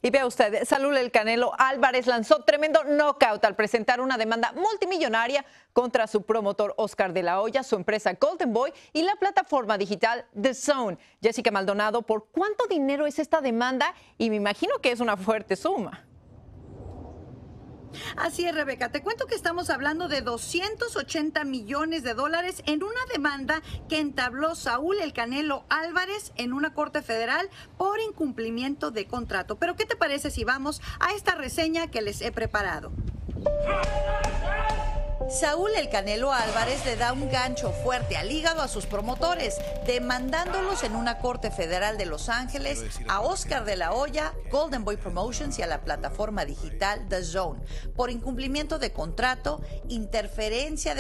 Y vea usted, Saúl El Canelo Álvarez lanzó tremendo knockout al presentar una demanda multimillonaria contra su promotor Oscar de la Hoya, su empresa Golden Boy y la plataforma digital The Zone. Jessica Maldonado, ¿por cuánto dinero es esta demanda? Y me imagino que es una fuerte suma. Así es, Rebeca. Te cuento que estamos hablando de 280 millones de dólares en una demanda que entabló Saúl El Canelo Álvarez en una corte federal por incumplimiento de contrato. Pero ¿qué te parece si vamos a esta reseña que les he preparado? Saúl El Canelo Álvarez le da un gancho fuerte al hígado a sus promotores, demandándolos en una corte federal de Los Ángeles a Oscar de la Hoya, Golden Boy Promotions y a la plataforma digital The Zone por incumplimiento de contrato, interferencia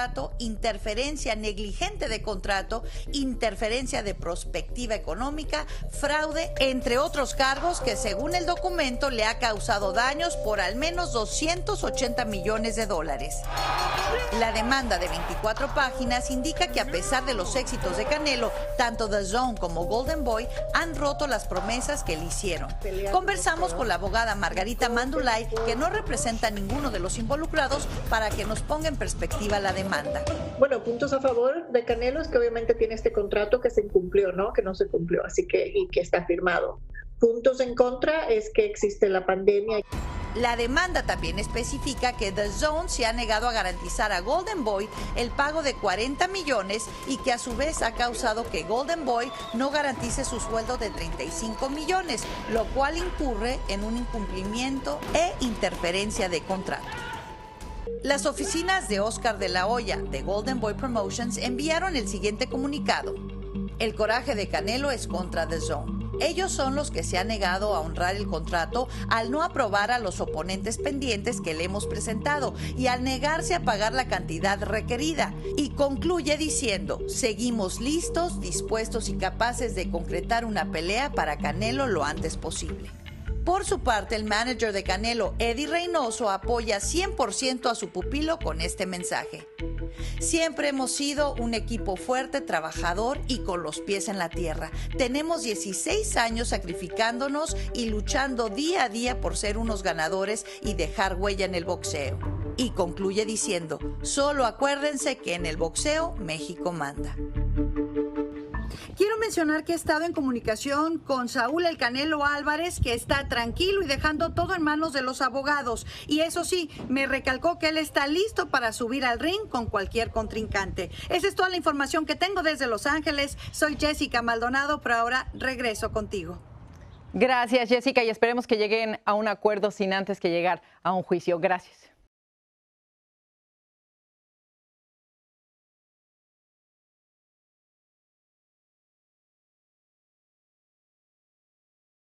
negligente de contrato, interferencia de prospectiva económica, fraude, entre otros cargos que según el documento le ha causado daños por al menos 280 millones de dólares. La demanda de 24 páginas indica que a pesar de los éxitos de Canelo, tanto The Zone como Golden Boy han roto las promesas que le hicieron. Conversamos con la abogada Margarita Mandulay, que no representa a ninguno de los involucrados, para que nos ponga en perspectiva la demanda. Bueno, puntos a favor de Canelo es que obviamente tiene este contrato que se incumplió, ¿no? Que no se cumplió, así que y que está firmado. Puntos en contra es que existe la pandemia. La demanda también especifica que The Zone se ha negado a garantizar a Golden Boy el pago de 40 millones y que a su vez ha causado que Golden Boy no garantice su sueldo de 35 millones, lo cual incurre en un incumplimiento e interferencia de contrato. Las oficinas de Oscar de la Hoya de Golden Boy Promotions enviaron el siguiente comunicado: el coraje de Canelo es contra The Zone. Ellos son los que se han negado a honrar el contrato al no aprobar a los oponentes pendientes que le hemos presentado y al negarse a pagar la cantidad requerida. Y concluye diciendo: seguimos listos, dispuestos y capaces de concretar una pelea para Canelo lo antes posible. Por su parte, el manager de Canelo, Eddie Reynoso, apoya 100% a su pupilo con este mensaje: siempre hemos sido un equipo fuerte, trabajador y con los pies en la tierra. Tenemos 16 años sacrificándonos y luchando día a día por ser unos ganadores y dejar huella en el boxeo. Y concluye diciendo: solo acuérdense que en el boxeo México manda. Quiero mencionar que he estado en comunicación con Saúl El Canelo Álvarez, que está tranquilo y dejando todo en manos de los abogados. Y eso sí, me recalcó que él está listo para subir al ring con cualquier contrincante. Esa es toda la información que tengo desde Los Ángeles. Soy Jessica Maldonado, pero ahora regreso contigo. Gracias, Jessica, y esperemos que lleguen a un acuerdo sin antes que llegar a un juicio. Gracias.